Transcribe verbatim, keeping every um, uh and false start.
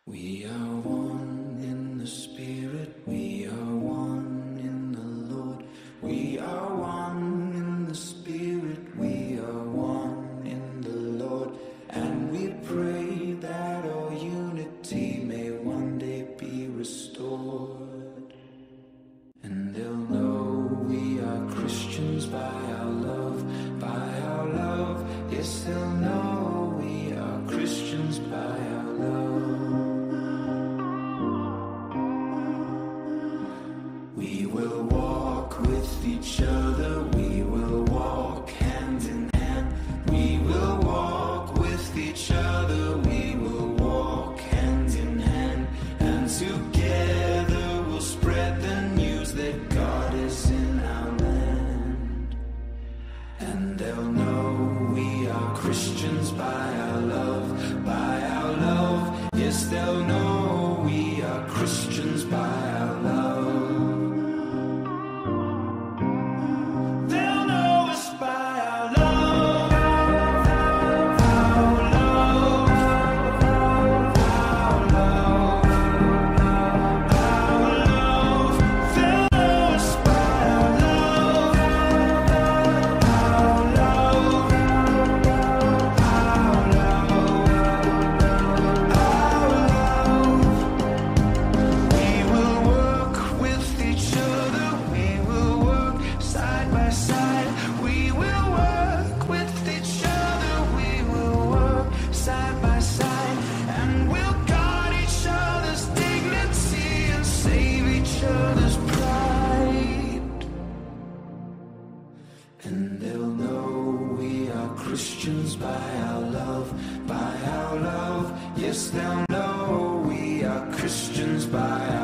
We are one in the Spirit, we are one in the Lord. We are one in the Spirit, we are one in the Lord. And we pray that our unity may one day be restored. And they'll know we are Christians by our love, by our love. Yes, they'll know we are Christians by our love. We will walk with each other, we will walk hand in hand. We will walk with each other, we will walk hand in hand. And together we'll spread the news that God is in our land. And they'll know we are Christians by our love, by our love. Yes, they'll know we are Christians by our love. And they'll know we are Christians by our love, by our love. Yes, they'll know we are Christians by our love.